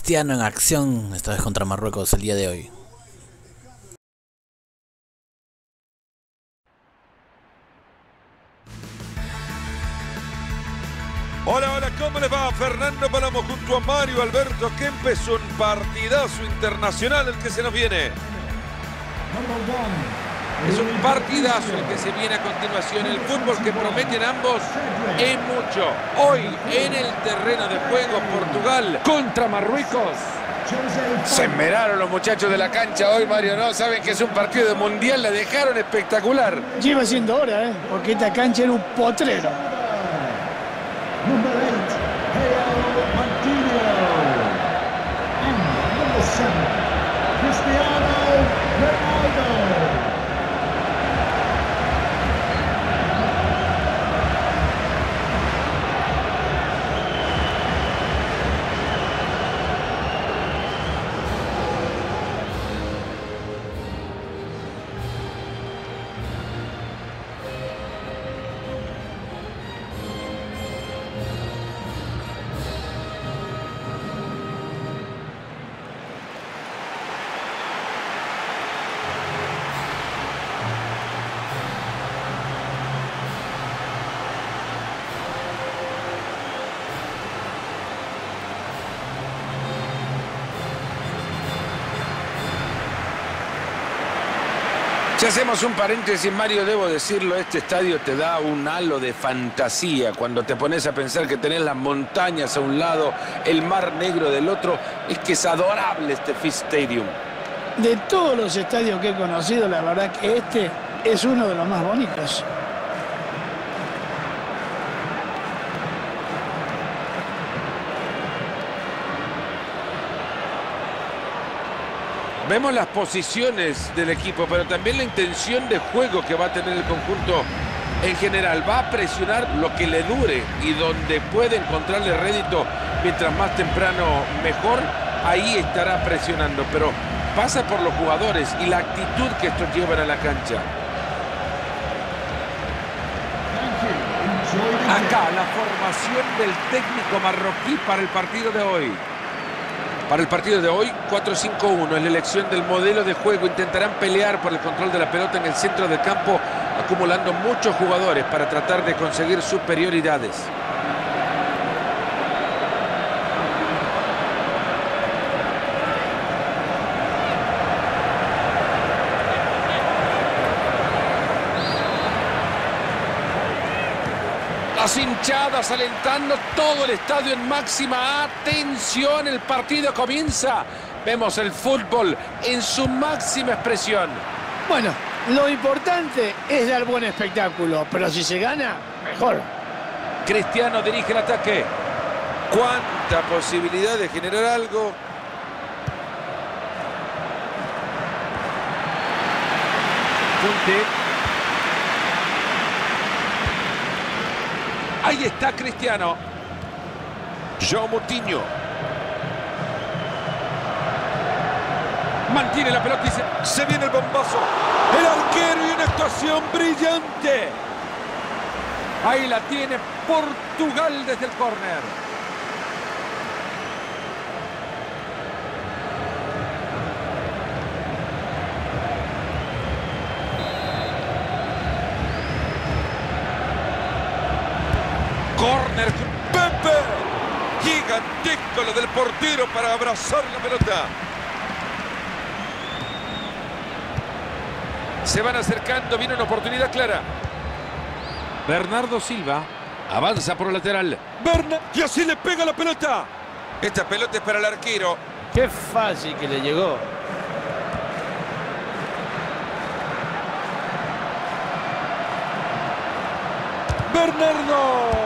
Cristiano en acción, esta vez contra Marruecos el día de hoy. Hola, hola, ¿cómo les va? Fernando Palomo junto a Mario Alberto Kempes, un partidazo internacional el que se nos viene. Es un partidazo el que se viene a continuación. El fútbol que prometen ambos es mucho. Hoy en el terreno de juego, Portugal contra Marruecos. Se esmeraron los muchachos de la cancha hoy, Mario, ¿no? Saben que es un partido de mundial, la dejaron espectacular. Lleva siendo hora, porque esta cancha era un potrero. Number 8, Leo Martinez. And number 7, Cristiano Ronaldo. Si hacemos un paréntesis, Mario, debo decirlo, este estadio te da un halo de fantasía. Cuando te pones a pensar que tenés las montañas a un lado, el mar negro del otro, es que es adorable este Fish Stadium. De todos los estadios que he conocido, la verdad que este es uno de los más bonitos. Vemos las posiciones del equipo, pero también la intención de juego que va a tener el conjunto en general. Va a presionar lo que le dure y donde puede encontrarle rédito mientras más temprano mejor, ahí estará presionando. Pero pasa por los jugadores y la actitud que estos llevan a la cancha. Acá la formación del técnico marroquí para el partido de hoy. Para el partido de hoy, 4-5-1 es la elección del modelo de juego. Intentarán pelear por el control de la pelota en el centro del campo, acumulando muchos jugadores para tratar de conseguir superioridades. Las hinchadas alentando, todo el estadio en máxima atención. El partido comienza. Vemos el fútbol en su máxima expresión. Bueno, lo importante es dar buen espectáculo, pero si se gana, mejor. Cristiano dirige el ataque. ¿Cuánta posibilidad de generar algo? Punte. Ahí está Cristiano. João Moutinho. Mantiene la pelota y se viene el bombazo. El arquero y una actuación brillante. Ahí la tiene Portugal desde el córner. Córner, Pepe, gigantesco lo del portero para abrazar la pelota. Se van acercando, viene una oportunidad clara. Bernardo Silva avanza por el lateral. Y así le pega la pelota. Esta pelota es para el arquero. Qué fácil que le llegó. Bernardo.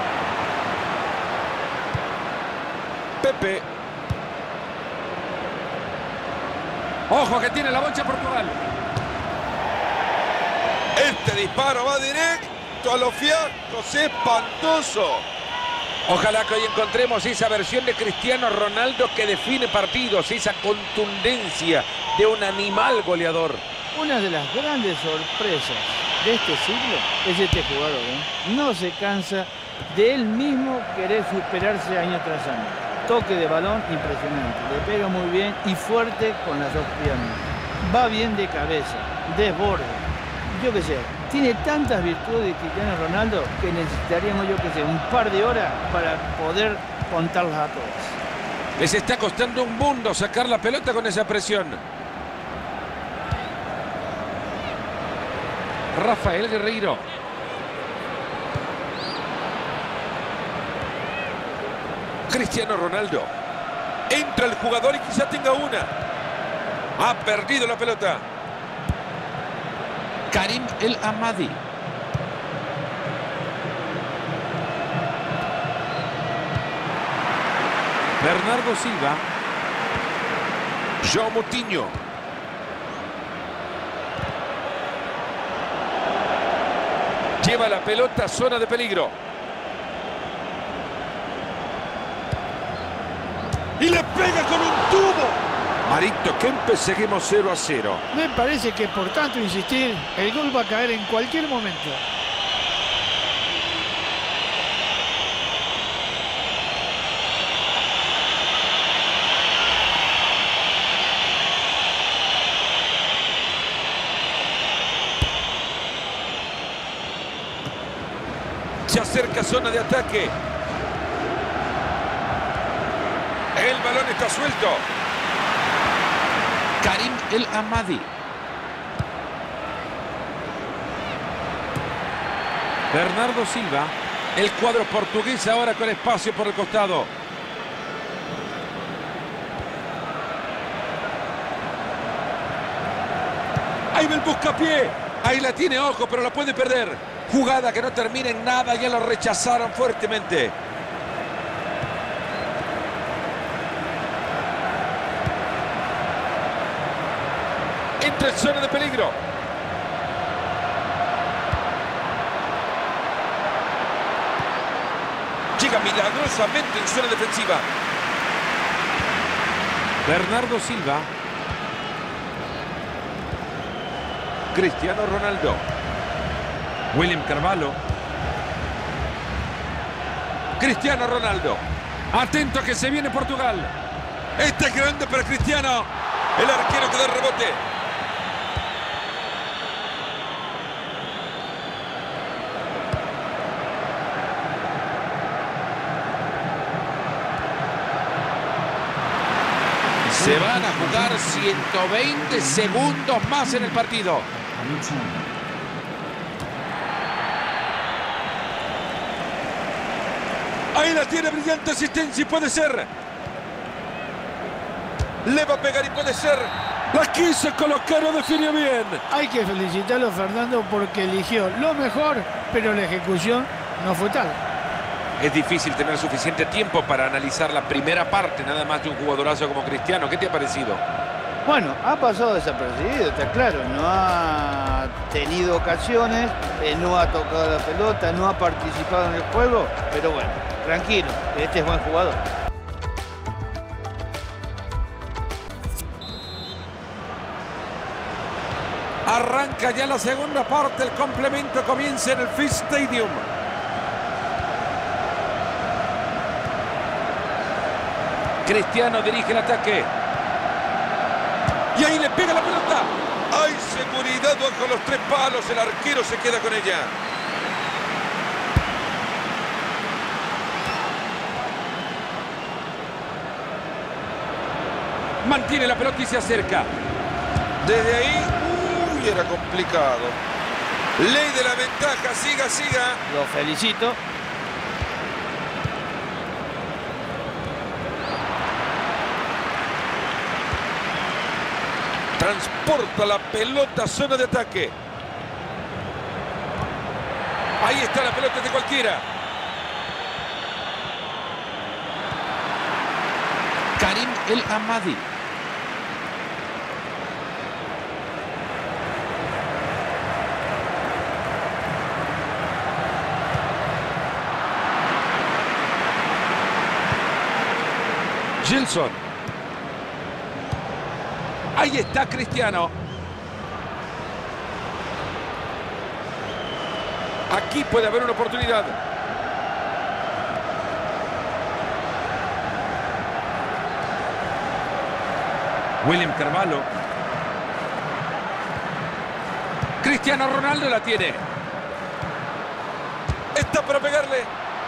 Pepe. Ojo que tiene la bocha Portugal. Este disparo va directo a los fiascos, espantoso. Ojalá que hoy encontremos esa versión de Cristiano Ronaldo que define partidos, esa contundencia de un animal goleador. Una de las grandes sorpresas de este siglo es este jugador, ¿eh? No se cansa de él mismo querer superarse año tras año. toque de balón impresionante. Le pega muy bien y fuerte con las dos piernas. Va bien de cabeza, desborda. Yo qué sé, tiene tantas virtudes Cristiano Ronaldo que necesitaríamos, yo qué sé, un par de horas para poder contarlas a todas. Les está costando un mundo sacar la pelota con esa presión. Rafael Guerreiro. Cristiano Ronaldo. Entra el jugador y quizá tenga una. Ha perdido la pelota. Karim El Amadi. Bernardo Silva. João Moutinho. Lleva la pelota a zona de peligro. Y le pega con un tubo. Marito Kempes, seguimos 0-0. Me parece que por tanto insistir, el gol va a caer en cualquier momento. Se acerca zona de ataque. El balón está suelto. Karim El Amadi. Bernardo Silva. El cuadro portugués ahora con espacio por el costado. Ahí va el buscapié. Ahí la tiene, ojo, pero la puede perder. Jugada que no termina en nada, ya lo rechazaron fuertemente. Entra en zona de peligro. Llega milagrosamente en zona defensiva. Bernardo Silva. Cristiano Ronaldo. William Carvalho. Cristiano Ronaldo. Atento que se viene Portugal. Este es grande para Cristiano. El arquero que da rebote. Se van a jugar 120 segundos más en el partido. Ahí la tiene, brillante asistencia y puede ser. Le va a pegar y puede ser. La quiso colocar, o definió bien. Hay que felicitarlo, Fernando, porque eligió lo mejor, pero la ejecución no fue tal. Es difícil tener suficiente tiempo para analizar la primera parte, nada más de un jugadorazo como Cristiano. ¿Qué te ha parecido? Bueno, ha pasado desapercibido, está claro. No ha tenido ocasiones, no ha tocado la pelota, no ha participado en el juego. Pero bueno, tranquilo, este es buen jugador. Arranca ya la segunda parte, el complemento comienza en el Fish Stadium. Cristiano dirige el ataque. Y ahí le pega la pelota. ¡Hay seguridad bajo los tres palos! El arquero se queda con ella. Mantiene la pelota y se acerca. Desde ahí, era complicado. Ley de la ventaja, siga, siga. Lo felicito. Transporta la pelota a zona de ataque. Ahí está la pelota de cualquiera. Karim El Amadi. Gilson. Ahí está Cristiano. Aquí puede haber una oportunidad. William Carvalho. Cristiano Ronaldo la tiene. Está para pegarle.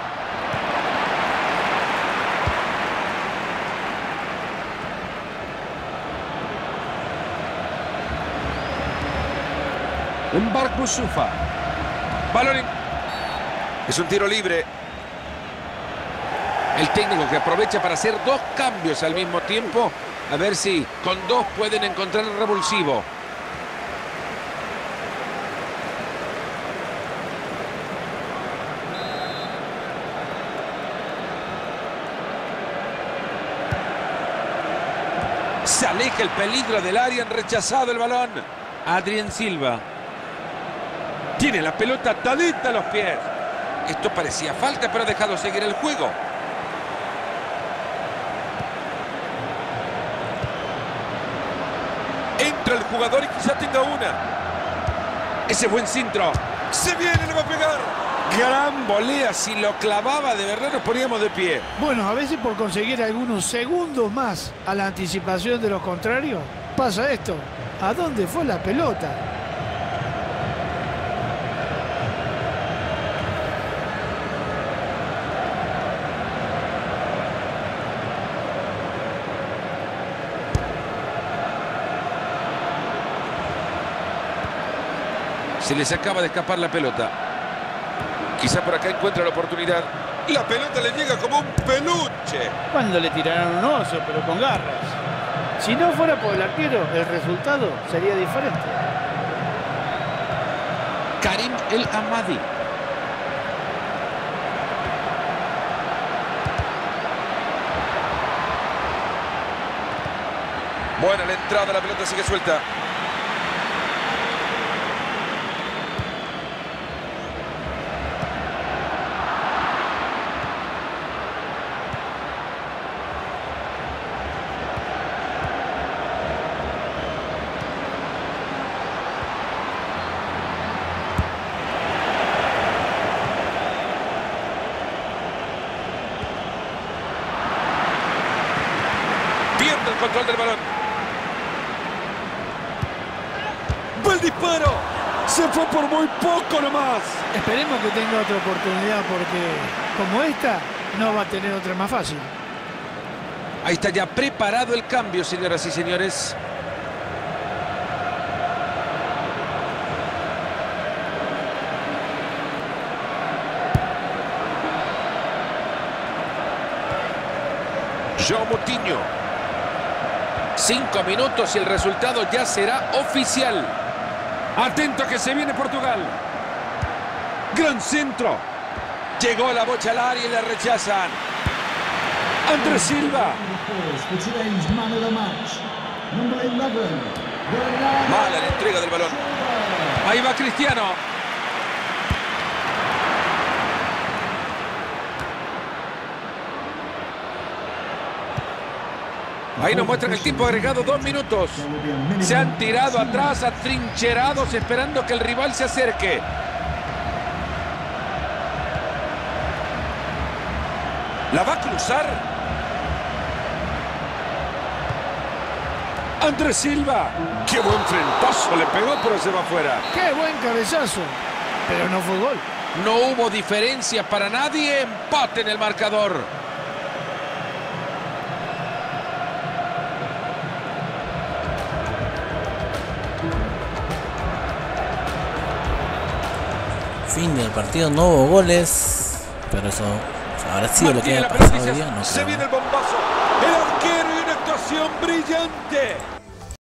Mbark Boussoufa. Balón. Es un tiro libre. El técnico que aprovecha para hacer dos cambios al mismo tiempo. A ver si con dos pueden encontrar el revulsivo. Se aleja el peligro del área, han rechazado el balón. Adrien Silva. Tiene la pelota atadita a los pies. Esto parecía falta, pero ha dejado seguir el juego. Entra el jugador y quizá tenga una. Ese buen centro. Se viene, le va a pegar. Gran volea. Si lo clavaba, de verdad nos poníamos de pie. Bueno, a veces por conseguir algunos segundos más a la anticipación de los contrarios, pasa esto. ¿A dónde fue la pelota? Se les acaba de escapar la pelota. Quizá por acá encuentra la oportunidad. La pelota le llega como un peluche. Cuando le tiraron un oso, pero con garras. Si no fuera por el arquero, el resultado sería diferente. Karim El Amadi. Buena la entrada, la pelota sigue suelta. Pierde el control del balón. ¡Va el disparo! Se fue por muy poco nomás. Esperemos que tenga otra oportunidad porque como esta no va a tener otra más fácil. Ahí está ya preparado el cambio, señoras y señores. João Moutinho. 5 minutos y el resultado ya será oficial. Atento que se viene Portugal. Gran centro. Llegó la bocha al área y la rechazan. Andrés Silva. For today's man of the match, number 11, Ronaldo. Mala la entrega del balón. Ahí va Cristiano. Ahí nos muestran el tiempo agregado, 2 minutos. Se han tirado atrás, atrincherados, esperando que el rival se acerque. ¿La va a cruzar? Andrés Silva. ¡Qué buen frentazo! Le pegó, pero se va afuera. ¡Qué buen cabezazo! Pero no fue gol. No hubo diferencia para nadie. Empate en el marcador. Fin del partido, no hubo goles, pero eso habrá sido lo que Mantiene haya la pasado pelota, hoy día, no se creo. viene el bombazo. El arquero y una actuación brillante.